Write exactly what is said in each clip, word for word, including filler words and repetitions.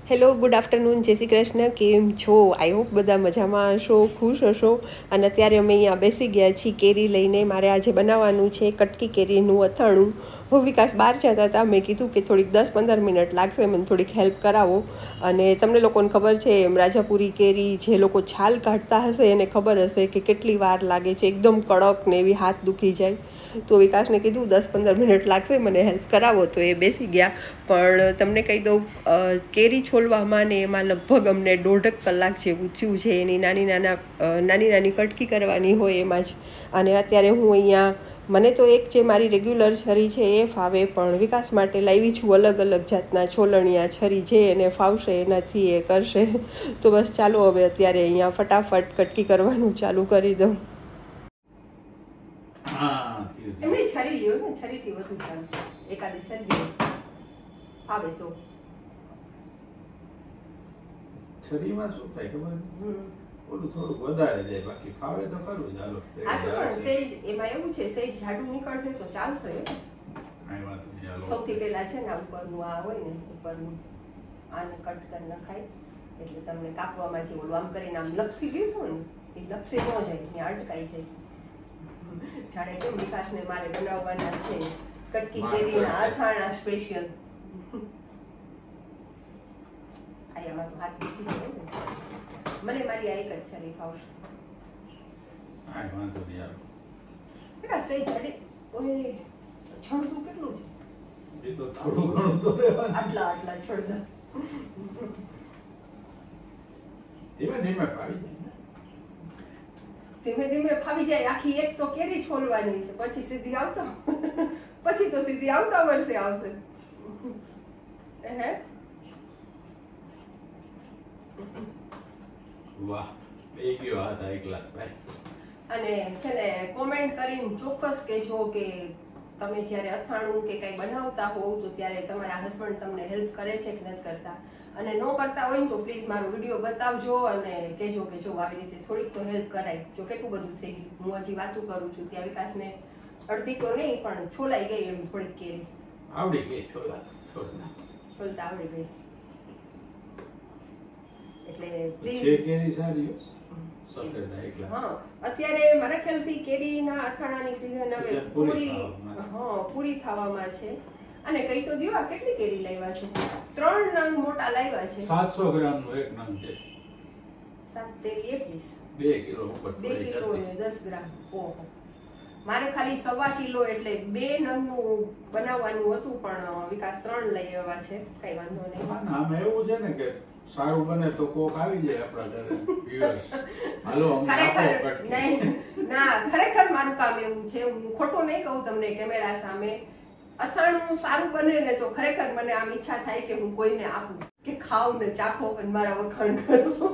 Hello, good afternoon, જય શ્રી કૃષ્ણ. કેમ છો? આઈ હોપ બધા મજામાં હશો, ખુશ હશો. અને અત્યારે અમે અહીંયા બેસી ગયા છીએ કેરી લઈને. મારે આજે બનાવવાનું છે કટકી કેરીનું અથાણું. હું વિકાસ બહાર જતા હતા, મેં કીધું કે થોડીક દસ પંદર મિનિટ લાગશે, મને થોડીક હેલ્પ કરાવો. અને તમને લોકોને ખબર છે એમ, રાજાપુરી કેરી જે લોકો છાલ કાઢતા હશે એને ખબર હશે કે કેટલી વાર લાગે છે, એકદમ કડક ને એવી હાથ દુખી જાય. તો વિકાસને કીધું દસ પંદર મિનિટ લાગશે, મને હેલ્પ કરાવો. તો એ બેસી ગયા. પણ તમને કહી દઉં, કેરી છોલવામાં ને એમાં લગભગ અમને દોઢક કલાક જેવું થયું છે. એની નાની નાના નાની નાની કટકી કરવાની હોય એમાં જ. અને અત્યારે હું અહીંયા, મને તો એક જે મારી રેગ્યુલર છરી છે એ ફાવે, પણ વિકાસ માટે લાવી છું અલગ અલગ જાતના છોલણિયા છરી, જે એને ફાવશે એનાથી એ કરશે. તો બસ ચાલો હવે અત્યારે અહીંયા ફટાફટ કટકી કરવાનું ચાલુ કરી દઉં. એમની છરી લ્યો ને, છરીથી વધુ સારું. એકાદી છરી આવે તો છરીમાં શું થાય ખબર? ઓલું થોડું વધારે જાય, બાકી ફાવે તો ખરું જ. હાલો, આ તો પણ સેજ એમાં એવું છે, સેજ જાડું નીકળશે તો ચાલશે. કાઈ વાત નહીં. હાલો, સૌથી પહેલા છે ને ઉપરનું આ હોય ને, ઉપરનું આને કટ કરી નખાય, એટલે તમને કાપવામાં છે ઓલું આમ કરીને આમ લપસી ગયું ને, એ લપસી ન જાય, ત્યાં અટકાઈ જાય. જાણે કેમ વિકાસને મારે બનાવવાના છે કટકી કેરીના અથાણા સ્પેશિયલ. આયામાં તો હાથ દુખી જાય ને, મને મારી આ એક જ છરી ફાવશે. કાઈ વાંધો નહીં. હાલો, બેટા સહી જાડે. ઓય, છડતું કેટલું છે? એ તો થોડું ઘણું તો રહેવાનું. આટલા આટલા છડદા ધીમે ધીમે ફાવી જાય. ધીમે ધીમે ફાવી જાય. આખી એક તો કેરી છોલવાની છે, પછી સીધી આવતા પછી તો સીધી આવતા વર્ષે આવશે. હે, વાહ, બે ગયો હાથ આ એકલા ભાઈ. અને છે ને કોમેન્ટ કરીને ચોક્કસ કહેજો કે તમે જ્યારે અથાણું કે કંઈ બનાવતા હોવ તો ત્યારે તમારા હસબન્ડ તમને હેલ્પ કરે છે કે નથી કરતા. અને ન કરતા હોય ને તો પ્લીઝ મારો વિડીયો બતાવજો અને કહેજો કે જો આવી રીતે થોડીક તો હેલ્પ કરાય. જો કેટલું બધું થઈ ગયું, હું હજી વાતું કરું છું ત્યાં વિકાસને અડધી તો નહીં પણ છોલાઈ ગઈ એમ થોડીક કેરી આવડી ગઈ. છોલા છોલા છોલતા આવડી ગઈ. એટલે પ્લીઝ કેરી સારી હશે. હા, અત્યારે મારા ખ્યાલથી કેરીના અથાણાની સીઝન હવે પૂરી હા પૂરી થવામાં છે. અને કઈ તો દ્યો, આ કેટલી કેરી લાવ્યા છે? ત્રણ નંગ મોટા લાવ્યા છે. સાતસો ગ્રામ નું એક નંગ છે. સાત તેરી એકવીસ, બે કિલો ઉપર બે કિલો ને દસ ગ્રામ. ઓહો, મારે ખાલી સવા કિલો એટલે બે નંગનું બનાવવાનું હતું, પણ વિકાસ ત્રણ લઈ આવ્યા છે. કઈ વાંધો નહીં. આમાં એવું છે ને કે સારું બને તો કોક આવી જાય આપણા ઘરે વ્યુઅર્સ. હાલો, ખરેખર નહીં ના, ખરેખર મારું કામ એવું છે, હું ખોટું નહીં કહું તમને કેમેરા સામે. અથાણું સારું બને ને તો ખરેખર મને આમ ઈચ્છા થાય કે હું કોઈને આપું, કે ખાવ ને ચાખો અને મારા વખાણ કરો.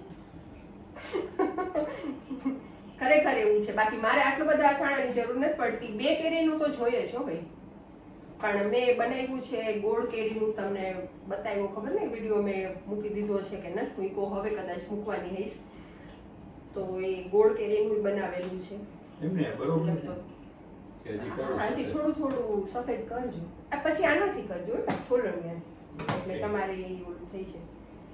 ખરેખર એવું છે. બાકી મારે આટલું બધા અથાણાની જરૂર નથી પડતી. બે કેરીનું તો જોઈએ છો ભાઈ. પણ મેં બનાવ્યું છે ગોળ કેરીનું, તમને બતાવ્યો ખબર ને વિડીયો મેં મૂકી દીધો છે કે નથી મૂક્યો, હવે કદાચ મૂકવાની રહીશ. તો એ ગોળ કેરીનું બનાવેલું છે. એમને બરોબર હજી થોડું થોડું સફેદ કરજો, પછી આનાથી કરજો છોલણિયાથી, એટલે તમારે એ ઓલું થઈ છે.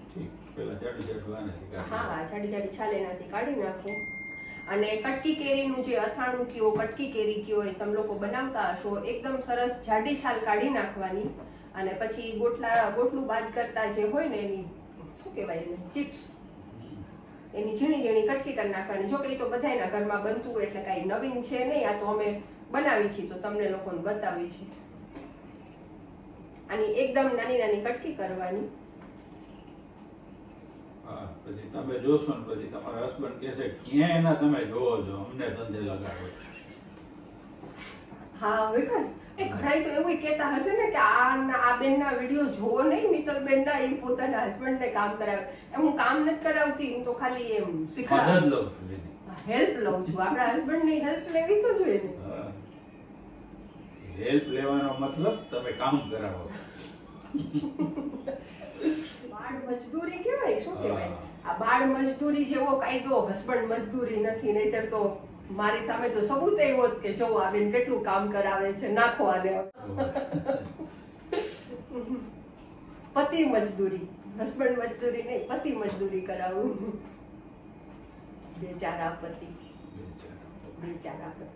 હા હા, જાડી જાડી છાલ એનાથી કાઢી નાખો. અને કટકી કેરીનું જે અથાણું કયો, કટકી કેરી કયો, એ તમે લોકો બનાવતા હશો, એકદમ સરસ જાડી છાલ કાઢી નાખવાની. અને પછી ગોટલા ગોટલું બાદ કરતા જે હોય ને એની શું કહેવાય એને, ચિપ્સ, એની ઝીણી ઝીણી કટકી કરી નાખવાની. જો કે તો બધાના ઘરમાં બનતું એટલે કાંઈ નવીન છે નહીં, આ તો અમે બનાવી છીએ તો તમને લોકોને બતાવી છે. આની એકદમ નાની નાની કટકી કરવાની. પછી તમે જોશો ને પછી તમારા હસબન્ડ કહેશે ક્યાં એના તમે જોવો છો, અમને ધંધે લગાડો. હા વિકાસ, એ ઘણા તો એવું કહેતા હશે ને કે આ આ બેનના વિડીયો જોવો નહીં, મિત્તલ બેનના, એ પોતાના હસબન્ડને કામ કરાવે. હું કામ નથી કરાવતી, હું તો ખાલી એમ શીખવાડ લઉં છું, હેલ્પ લઉં છું. આપણા હસબન્ડની હેલ્પ લેવી તો જોઈએ ને. હેલ્પ લેવાનો મતલબ તમે કામ કરાવો. બાળ મજદૂરી કહેવાય, શું કહેવાય? આ બાળ મજદૂરી જેવો કાયદો હસબન્ડ મજદૂરી નથી. નહીતર તો મારી સામે તો સબૂત એવો જ કે જો આ બેન કેટલું કામ કરાવે છે, નાખો આને. પતિ મજદૂરી, હસબન્ડ મજદૂરી નહીં, પતિ મજદૂરી કરાવું. બેચારા પતિ, બેચારા પતિ.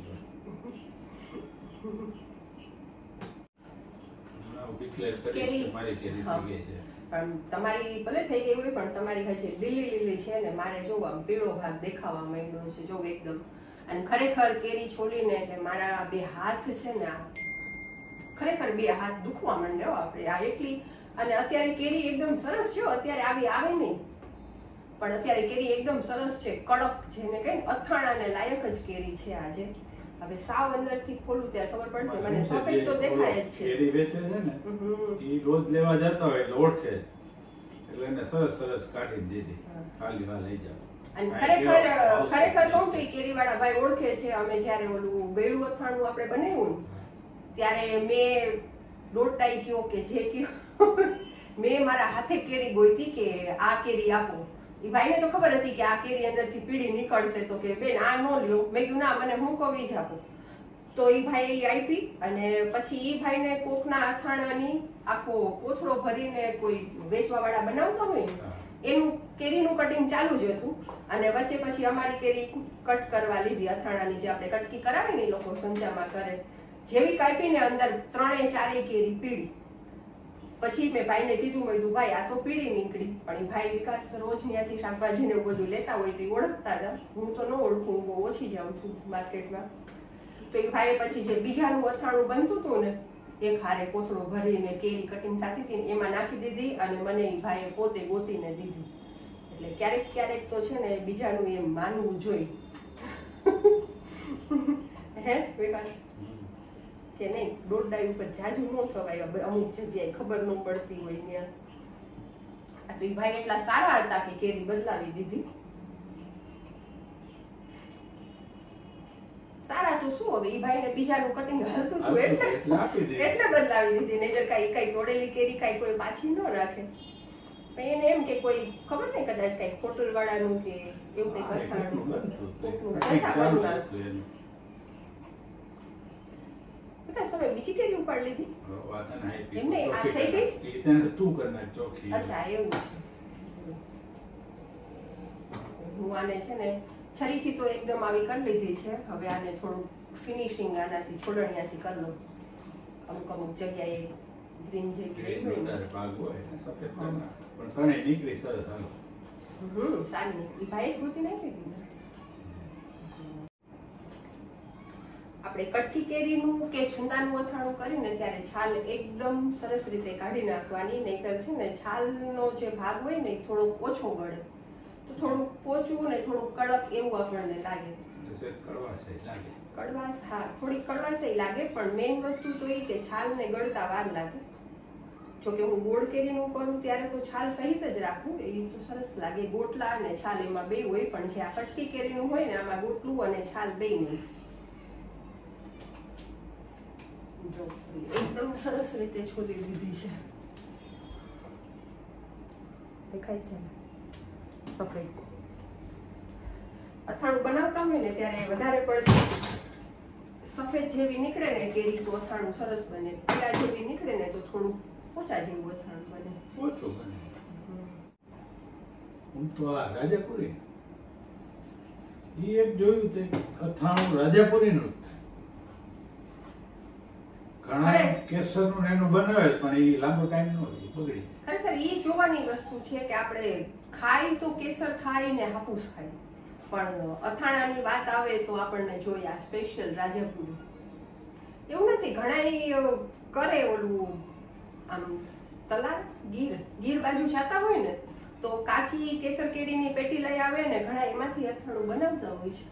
પણ તમારી ભલે થઈ ગઈ હોય પણ તમારી હજી લીલી લીલી છે ને મારે જો આમ પીળો ભાગ દેખાવા માંડ્યો છે જો એકદમ. અને ખરેખર કેરી છોલીને એટલે મારા બે હાથ છે ને આ ખરેખર બે હાથ દુખવા માંડ્યો આપણે આ એટલી. અને અત્યારે કેરી એકદમ સરસ છે, અત્યારે આવી આવે નહીં પણ અત્યારે કેરી એકદમ સરસ છે, કડક જેને કઈ અથાણાને લાયક જ કેરી છે આજે. હવે સાવ અંદરથી ખોલું ત્યારે ખબર પડશે મને સફેદ તો દેખાય જ છે. કેરી વેચે છે ને ઈ રોજ લેવા જતા હોય એટલે ઓળખે એટલે એને સરસ સરસ કાઢી દીધી ખાલી વા લઈ જાવ. અને ખરેખર ખરેખર કહું તો ઈ કેરીવાળા ભાઈ ઓળખે છે. અમે જ્યારે ઓલું બેડું અથાણું આપણે બનાવ્યું ત્યારે મેં દોડતાઈ કયો કે જે કયો મેં મારા હાથે કેરી ગોઈતી કે આ કેરી આપો. એ ભાઈને તો ખબર હતી કે આ કેરી અંદરથી પીળી નીકળશે તો કે બેન આ નો લ્યો. મેં કીધું ના મને હું કવી જ આપો. તો એ ભાઈ આપી અને પછી એ ભાઈને કોકના અથાણાની આખો કોથળો ભરીને કોઈ વેચવા વાળા બનાવતા હોય એનું કેરીનું કટિંગ ચાલુ જ હતું. અને વચ્ચે પછી અમારી કેરી કટ કરવા લીધી અથાણાની જે આપણે કટકી કરાવે ને એ લોકો સંચામાં કરે જેવી કાપીને અંદર ત્રણેય ચારેય કેરી પીળી. પછી મેં ભાઈને કીધું મેં કીધું ભાઈ આ તો પીળી નીકળી. પણ એ ભાઈ વિકાસ રોજ ત્યાંથી શાકભાજી ને બધું લેતા હોય તો એ ઓળખતા હતા. હું તો ન ઓળખું, હું બહુ ઓછી જાઉં છું માર્કેટમાં. તો એ ભાઈ પછી જે બીજાનું અથાણું બનતું હતું ને એક હારે કોથળો ભરીને કેરી કટિંગ થતી હતી એમાં નાખી દીધી અને મને એ ભાઈએ પોતે ગોતીને દીધી. એટલે ક્યારેક ક્યારેક તો છે ને બીજાનું એમ માનવું જોઈએ. હે વિકાસ કે નહીં દોરડાઈ ઉપર જાજુ ન થવાય અમુક જગ્યાએ ખબર ન પડતી હોય ત્યાં. તો એ ભાઈ એટલા સારા હતા કે કેરી બદલાવી દીધી. સારા તો શું હવે એ ભાઈને બીજાનું કટિંગ હાલતું હતું એટલે એટલે બદલાવી દીધી. નહીતર કઈ કઈ તોડેલી કેરી કઈ કોઈ પાછી ન રાખે. એને એમ કે કોઈ ખબર નહીં કદાચ કઈ હોટલ વાળાનું કે એવું કઈ અથાણું. તમે બીજી કેરી ઉપાડ લીધી? એમને આ થઈ ગઈ? તું કરના ચોખી. અચ્છા એવું છે. હું આને છે ને છરીથી તો એકદમ આવી કરી લીધી છે. હવે આને થોડું ફિનિશિંગ આનાથી છોડણિયાથી કરી લઉં. અમુક અમુક જગ્યાએ ગ્રીન જે વધારે ભાગ હોય સફેદ પણ તણે નીકળી સરસ હાલો. હમ સારી નીકળી. ભાઈ જ ગોતી નાખી દીધી. આપણે કટકી કેરીનું કે છુંદાનું અથાણું કરીને ત્યારે છાલ એકદમ સરસ રીતે કાઢી નાખવાની. નહીતર છે ને છાલનો જે ભાગ હોય ને થોડોક ઓછો ગળે તો થોડુંક પોચું ને થોડુંક કડક એવું આપણને લાગે. કડવાશ હા થોડી કડવાશ લાગે પણ મેઇન વસ્તુ તો એ કે છાલને ગળતા વાર લાગે. જોકે હું ગોળ કેરીનું કરું ત્યારે તો છાલ સહિત જ રાખું એ તો સરસ લાગે. ગોટલા અને છાલ એમાં બે હોય પણ જે આ કટકી કેરીનું હોય ને આમાં ગોટલું અને છાલ બે નહીં. જો એકદમ સરસ રીતે છોલી દીધી છે. દેખાય છે સફેદ. અથાણું બનાવતા હોય ને ત્યારે વધારે પડતી સફેદ જેવી નીકળે ને કેરી તો અથાણું સરસ બને. પીળા જેવી નીકળે ને તો થોડું ઓછા જેવું અથાણું બને. ઓછું બને. હું તો આ રાજાપુરી એ એક જોયું તે અથાણું રાજાપુરીનું ઘણા કેસરનું એનું બનાવે પણ એ લાંબો ટાઈમ નો બગડી. ખરેખર એ જોવાની વસ્તુ છે કે આપણે ખાઈ તો કેસર ખાઈ ને હાફૂસ ખાઈ પણ અથાણાની વાત આવે તો આપણને જોઈએ આ સ્પેશિયલ રાજાપુરી. એવું નથી ઘણા કરે ઓલું આમ તલાર ગીર ગીર બાજુ જતા હોય ને તો કાચી કેસર કેરીની પેટી લઈ આવે ને ઘણા એમાંથી અથાણું બનાવતા હોય છે.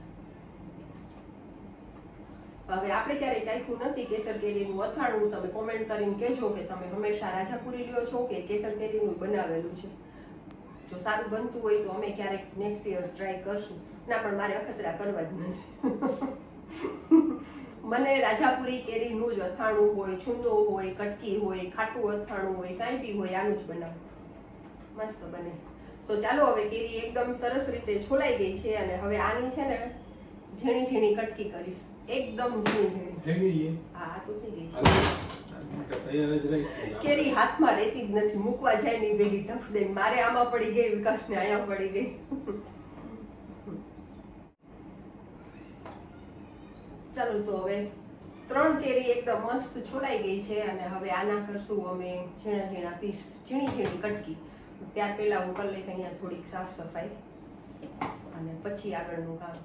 હવે આપણે ક્યારેય ચાખ્યું નથી કેસર કેરીનું અથાણું. તમે કોમેન્ટ કરીને કહેજો કે તમે હંમેશા રાજાપુરી લ્યો છો કે કેસર કેરીનું બનાવેલું છે. જો સારું બનતું હોય તો અમે ક્યારેક નેક્સ્ટ યર ટ્રાય કરશું. ના પણ મારે અખતરા કરવા જ નથી. મને રાજાપુરી કેરીનું જ અથાણું હોય, છુંદો હોય, કટકી હોય, ખાટું અથાણું હોય, કાંઈ બી હોય આનું જ બનાવું. મસ્ત બને. તો ચાલો હવે કેરી એકદમ સરસ રીતે છોલાઈ ગઈ છે અને હવે આની છે ને ઝીણી ઝીણી કટકી કરીશ. એકદમ ઝીણી ઝીણી. થઈ ગઈ. હા તો થઈ ગઈ છે. તૈયાર જ રહી. કેરી હાથમાં રહેતી જ નથી, મૂકવા જાય નહીં ભેગી ટફ દઈને. મારે આમાં પડી ગઈ, વિકાસને અહીંયા પડી ગઈ. ચાલો તો હવે ત્રણ કેરી એકદમ મસ્ત છોલાઈ ગઈ છે અને હવે આના કરશું અમે ઝીણા ઝીણા પીસ, ઝીણી ઝીણી કટકી. ત્યાર પહેલા હું કરી લઈશ અહીંયા થોડીક સાફ સફાઈ અને પછી આગળનું કામ.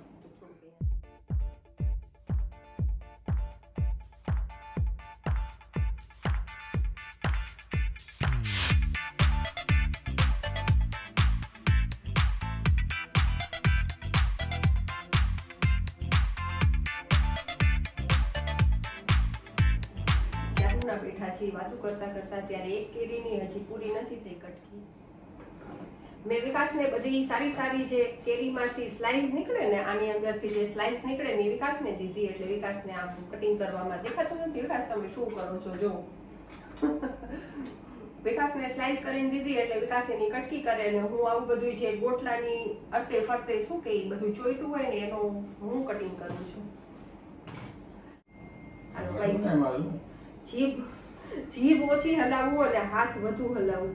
બેઠા છીએ વાતો કરતા કરતા, ત્યારે એક કેરીની હજી પૂરી નથી થઈ કટકી. મેં વિકાસને બધી સારી સારી જે કેરીમાંથી સ્લાઇસ નીકળે ને, આની અંદરથી જે સ્લાઇસ નીકળે ને એ વિકાસને દીધી. એટલે વિકાસને આમ કટિંગ કરવામાં દેખાતું નથી. વિકાસ તમે શું કરો છો? જો વિકાસને સ્લાઇસ કરીને દીધી એટલે વિકાસ એની કટકી કરે ને હું આવું બધું જે ગોટલાની અર્તે ફરતે શું કે બધું ચોઈટું હોય ને એનું હું કટિંગ કરું છું. જીભ જીભ ઓછી હલાવવું અને હાથ વધુ હલાવવું.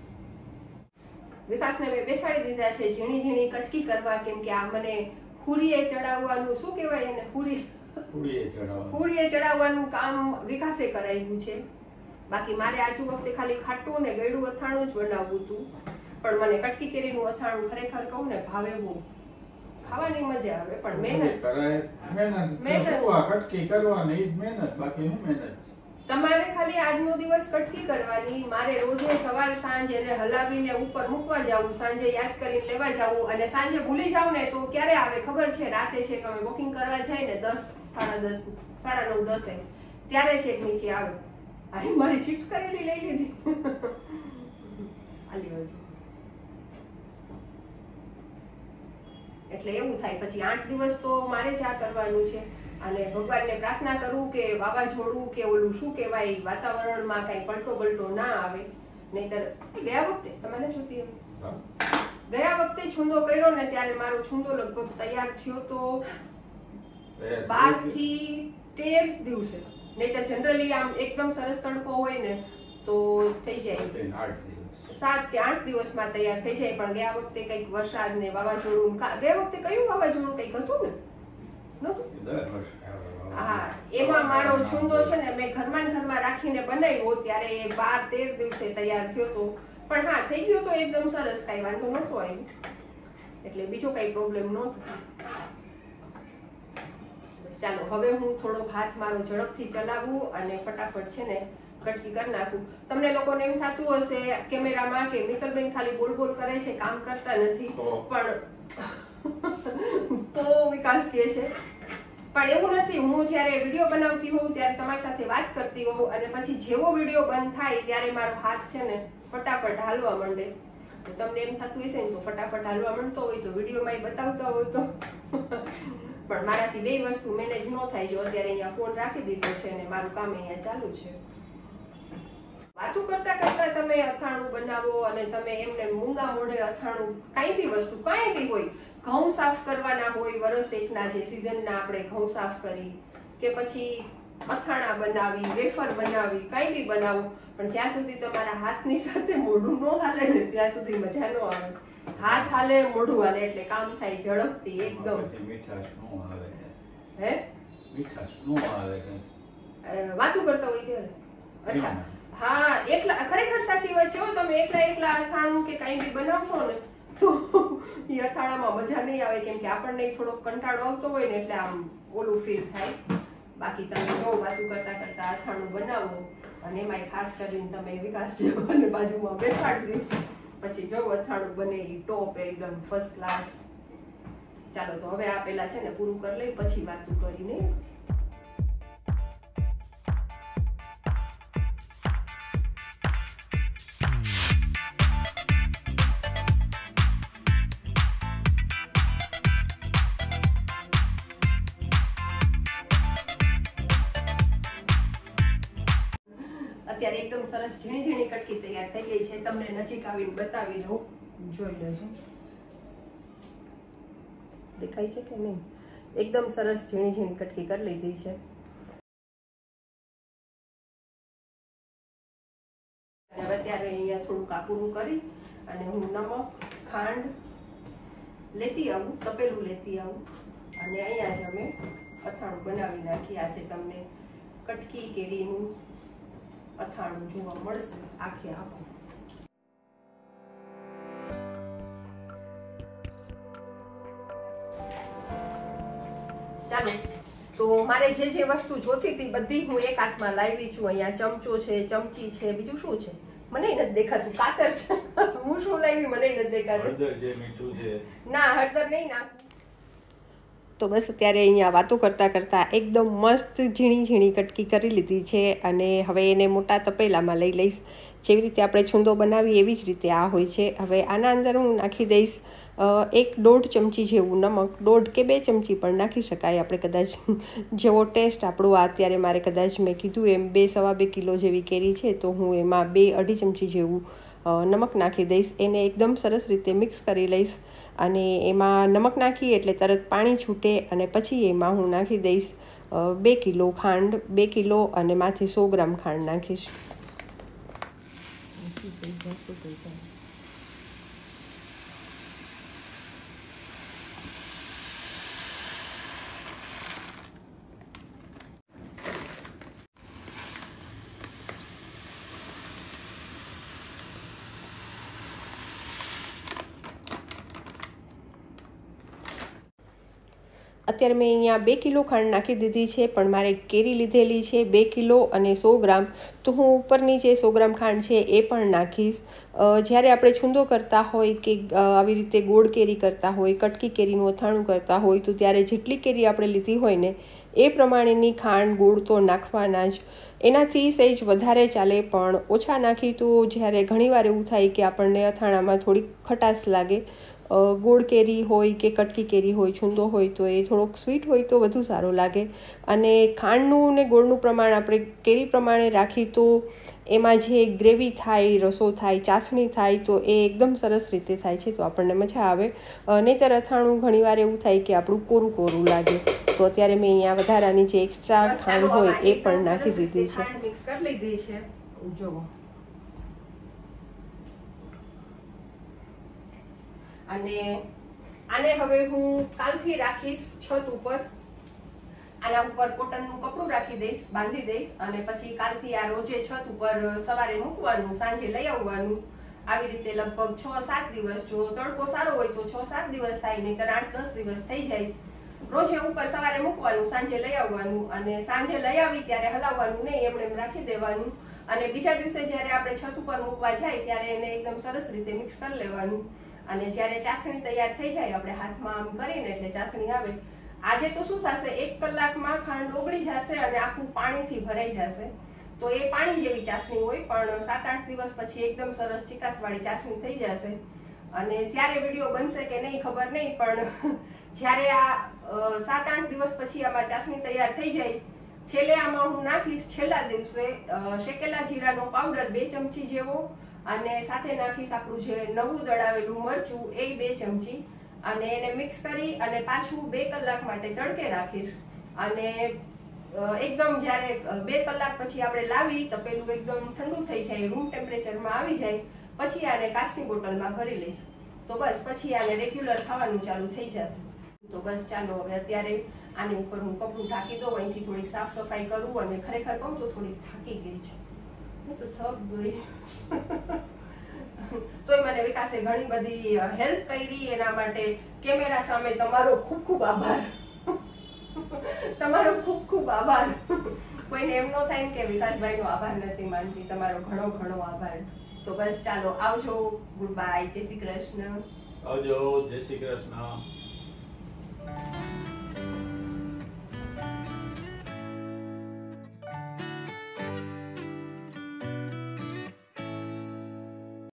વિકાસને મેં બેસાડી દીધા છે ઝીણી ઝીણી કટકી કરવા, કેમ કે આ મને ખુરીએ ચડાવવાનું શું કહેવાય એને, ખુરી પૂરીએ ચડાવવાનું પૂરીએ ચડાવવાનું કામ વિકાસે કરાવ્યું છે. બાકી મારે આજુ વખતે ખાલી ખાટું ને ગળ્યું અથાણું જ બનાવવું હતું, પણ મને કટકી કેરીનું અથાણું ખરેખર કહું ને ભાવે બહુ. ખાવાની મજા આવે પણ મહેનત કરાય, મહેનત મહેનત કટકી કરવાની જ મહેનત, બાકી શું મહેનત. તમારે ખાલી આજનો દિવસ કટકી કરવાની, મારે રોજે સવાર સાંજ એને હલાવીને ઉપર મૂકવા જવું, સાંજે યાદ કરીને લેવા જવું, અને સાંજે ભૂલી જાવ ને તો ક્યારે આવે ખબર છે? રાતે છે કે અમે વોકિંગ કરવા જાય ને દસ સાડા દસ સાડા નવ દસે ત્યારે છે નીચે આવે. અરે મારી ચિપ્સ કરેલી લઈ લીધી. આલી બાજુ એટલે એવું થાય. પછી આઠ દિવસ તો મારે જ આ કરવાનું છે અને ભગવાનને પ્રાર્થના કરું કે વાવાઝોડું કે ઓલું શું કહેવાય વાતાવરણમાં કઈ પલટો બલટો ના આવે. નહીતર ગયા વખતે તમને જોતી ગયા વખતે છુંદો કર્યો ને ત્યારે મારો છુંદો લગભગ તૈયાર થયો તો બાર થી તેર દિવસે. નહીતર જનરલી આમ એકદમ સરસ તડકો હોય ને તો થઈ જાય સાત કે આઠ દિવસમાં તૈયાર થઈ જાય. પણ ગયા વખતે કઈક વરસાદ ને વાવાઝોડું, ગયા વખતે કયું વાવાઝોડું કઈક હતું ને, હા એમાં મારો છુંદો છે ને મેં ઘરમાં ઘરમાં રાખીને બનાવ્યો ત્યારે બાર તેર દિવસે તૈયાર થયો તો. પણ હા થઈ ગયો તો એકદમ સરસ, કઈ વાંધો નહોતો આવ્યો, એટલે બીજો કઈ પ્રોબ્લેમ નહોતો. ચાલો હવે હું થોડોક હાથ મારો ઝડપથી ચલાવું અને ફટાફટ છે ને કટકી કરી નાખું. તમને લોકોને એમ થતું હશે કેમેરામાં કે મિત્તલબેન ખાલી બોલ બોલ કરે છે, કામ કરતા નથી, પણ તો વિકાસ કહે છે પણ એવું નથી. હું જયારે વિડીયો બનાવતી હોઉં ત્યારે તમારી સાથે વાત કરતી હોઉં અને પછી જેવો વિડીયો બંધ થાય ત્યારે મારો હાથ છે ને ફટાફટ હાલવા માંડે. તમને એમ થતું હશે ને તો ફટાફટ હાલવા માંડતો હોય તો વિડીયોમાં બતાવતા હોય તો પણ મારાથી બે વસ્તુ મેનેજ ન થાય. જો અત્યારે અહીંયા ફોન રાખી દીધો છે અને મારું કામ અહીંયા ચાલુ છે. વાતું કરતા કરતા તમે અથાણું બનાવો અને તમે એમને મૂંગા મોઢે અથાણું કઈ બી વસ્તુ કઈ બી હોય, ઘઉં સાફ કરવાના હોય વરસ એકના જે સિઝનના આપણે ઘઉં સાફ કરી કે પછી અથાણા બનાવી, વેફર બનાવી, કઈ બી બનાવો, પણ જ્યાં સુધી તમારા હાથની સાથે મોઢું ન હાલે ને ત્યાં સુધી મજા ન આવે. હાથ હાલે મોઢું હાલે એટલે કામ થાય ઝડપથી એકદમ. મીઠાશ નો આવે. હે મીઠાશ નો આવે વાતું કરતા હોય ત્યારે. અચ્છા હા, એકલા ખરેખર સાચી વાત છે. તમે એકલા એકલા અથાણું કે કઈ બી બનાવશો ને તો એ અથાણામાં મજા નહીં આવે, કેમ કે આપણને થોડોક કંટાળો આવતો હોય ને એટલે આમ ઓલું ફીલ થાય. બાકી તમે જો વાતું કરતા કરતા અથાણું બનાવો અને એમાંય ખાસ કરીને તમે વિકાસ જેવાને બાજુમાં બેસાડી દો પછી જો અથાણું બને એ ટોપ એકદમ ફર્સ્ટ ક્લાસ. ચાલો તો હવે આ પેલા છે ને પૂરું કરી લઈ પછી વાતું કરીને. અત્યારે એકદમ સરસ ઝીણી ઝીણી કટકી તૈયાર થઈ ગઈ છે. તમને નજીક આવીને બતાવી દઉં, જોઈ લેજો દેખાય છે કે નહીં. એકદમ સરસ ઝીણી ઝીણી કટકી કરી લીધી છે. અહીંયા થોડુંક કાપુરું કરી અને હું નમક ખાંડ લેતી આવું, તપેલું લેતી આવું અને અહીંયા જ અમે અથાણું બનાવી નાખી. આજે તમને કટકી કેરીનું અથાણું જોવા મળશે આખે આખું. ચાલો, તો મારે જે જે વસ્તુ જોતી હતી બધી હું એક હાથમાં લાવી છું. અહીંયા ચમચો છે, ચમચી છે, બીજું શું છે મને નથી દેખાતું, કાતર છે. હું શું લાવી મને નથી દેખાતું. હળદર છે, મીઠું છે. ના, હળદર નહીં નાખું. તો બસ અત્યારે અહીંયા વાતો કરતાં કરતાં એકદમ મસ્ત ઝીણી ઝીણી કટકી કરી લીધી છે અને હવે એને મોટા તપેલામાં લઈ લઈશ. જેવી રીતે આપણે છૂંદો બનાવીએ એવી જ રીતે આ હોય છે. હવે આના અંદર હું નાખી દઈશ એક દોઢ ચમચી જેવું નમક, દોઢ કે બે ચમચી પણ નાખી શકાય આપણે કદાચ જેવો ટેસ્ટ આપણો. અત્યારે મારે કદાચ મેં કીધું એમ બે સવા બે કિલો જેવી કેરી છે તો હું એમાં બે અઢી ચમચી જેવું નમક નાખી દઈશ. એને એકદમ સરસ રીતે મિક્સ કરી લઈશ અને એમાં નમક નાખીએ એટલે તરત પાણી છૂટે અને પછી એમાં હું નાખી દઈશ બે કિલો ખાંડ, બે કિલો અને માથી સો ગ્રામ ખાંડ નાખીશ. અત્યારે મેં અહીંયા બે કિલો ખાંડ નાખી દીધી છે, પણ મારે કેરી લીધેલી છે બે કિલો અને સો ગ્રામ, તો હું ઉપરની જે સો ગ્રામ ખાંડ છે એ પણ નાખીશ. જ્યારે આપણે છૂંદો કરતા હોય કે આવી રીતે ગોળ કેરી કરતા હોય, કટકી કેરીનું અથાણું કરતા હોય તો ત્યારે જેટલી કેરી આપણે લીધી હોય ને એ પ્રમાણેની ખાંડ ગોળ તો નાખવાના જ. એનાથી સહેજ વધારે ચાલે પણ ઓછા નાખી તો જ્યારે ઘણીવાર એવું થાય કે આપણને અથાણામાં થોડીક ખટાશ લાગે. ગોળ કેરી હોય કે કટકી કેરી હોય, છૂંદો હોય તો એ થોડોક સ્વીટ હોય તો વધુ સારો લાગે. અને ખાંડનું ને ગોળનું પ્રમાણ આપણે કેરી પ્રમાણે રાખી તો એમાં જે ગ્રેવી થાય, રસો થાય, ચાસણી થાય તો એ એકદમ સરસ રીતે થાય છે, તો આપણને મજા આવે. નહીંતર અથાણું ઘણીવાર એવું થાય કે આપણું કોરું કોરું લાગે. તો અત્યારે મેં અહીંયા વધારાની જે એક્સ્ટ્રા ખાંડ હોય એ પણ નાખી દીધી છે. મિક્સ કરી લીધી છે જુઓ. અને આને હવે હું કાલથી રાખીશ છત ઉપર. આના ઉપર કોટનનું કપડું રાખી દઈશ, બાંધી દઈશ અને પછી કાલથી આ રોજે છત ઉપર સવારે મૂકવાનું, સાંજે લઈ આવવાનું. આવી રીતે લગભગ છ સાત દિવસ, જો તડકો સારો હોય તો છ સાત દિવસ થાય, નહીંતર આઠ દસ દિવસ થઈ જાય. રોજે ઉપર સવારે મૂકવાનું, સાંજે લઈ આવવાનું અને સાંજે લઈ આવી ત્યારે હલાવવાનું નહીં, એમણે એમ રાખી દેવાનું. અને બીજા દિવસે જ્યારે આપણે છત ઉપર મૂકવા જાય ત્યારે એને એકદમ સરસ રીતે મિક્સ કરી લેવાનું. અને જ્યારે ચાસણી તૈયાર થઈ જાય, આપણે હાથમાં આમ કરીને એટલે ચાસણી આવે. આજે તો શું થશે, એક કલાકમાં ખાંડ ઓગળી જશે અને આખું પાણીથી ભરાઈ જશે. તો એ પાણી જેવી ચાસણી હોય, પણ સાત આઠ દિવસ પછી એકદમ સરસ ચીકાસવાળી ચાસણી થઈ જશે. અને ત્યારે વિડીયો બનશે કે નહીં ખબર નહીં, પણ જ્યારે આ સાત આઠ દિવસ પછી આમાં ચાસણી તૈયાર થઈ જાય, છેલ્લે આમાં હું નાખીશ છેલ્લા દિવસે શેકેલા જીરાનો પાવડર બે ચમચી જેવો અને સાથે નાખીશ આપણું જે નવું દળાવેલું મરચું એ બે ચમચી અને એને મિક્સ કરી અને પાછું બે કલાક માટે તડકે રાખીશ. અને એકદમ જ્યારે બે કલાક પછી આપણે લાવી તો પેલું એકદમ ઠંડુ થઈ જાય, રૂમ ટેમ્પરેચરમાં આવી જાય, પછી આને કાચની બોટલમાં ભરી લઈશ. તો બસ પછી આને રેગ્યુલર ખાવાનું ચાલુ થઈ જશે. તો બસ ચાલો હવે અત્યારે આની ઉપર હું કપડું ઢાંકી દઉં, અહીંથી થોડીક સાફ સફાઈ કરું અને ખરેખર કહું તો થોડીક થાકી ગઈ છે. તો થક ગઈ. તોય મને વિકાસે ઘણી બધી હેલ્પ કરી, એના માટે કેમેરા સામે તમારો ખૂબ ખૂબ આભાર. તમારો ખૂબ ખૂબ આભાર. કોઈને એમ ન થાય કે વિકાસભાઈ નો આભાર નથી માનતી, તમારો ઘણો ઘણો આભાર. તો બસ ચાલો, આવજો, ગુડ બાય, જય શ્રી કૃષ્ણ. આવજો, જય શ્રી કૃષ્ણ.